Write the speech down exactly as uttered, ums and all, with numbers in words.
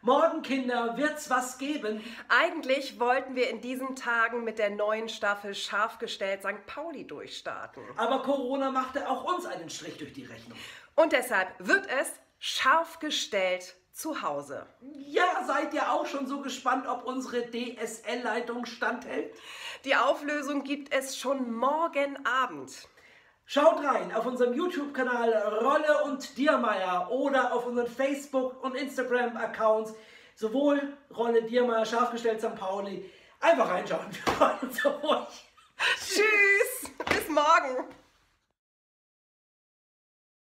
Morgen, Kinder, wird's was geben? Eigentlich wollten wir in diesen Tagen mit der neuen Staffel Scharf gestellt Sankt Pauli durchstarten. Aber Corona machte auch uns einen Strich durch die Rechnung. Und deshalb wird es Scharf gestellt zu Hause. Ja, seid ihr auch schon so gespannt, ob unsere D S L-Leitung standhält? Die Auflösung gibt es schon morgen Abend. Schaut rein auf unserem YouTube-Kanal Rolle und Diermeier oder auf unseren Facebook- und Instagram-Accounts, sowohl Rolle Diermeier, Scharf gestellt Sankt Pauli. Einfach reinschauen, wir freuen uns auf euch. Tschüss, bis morgen.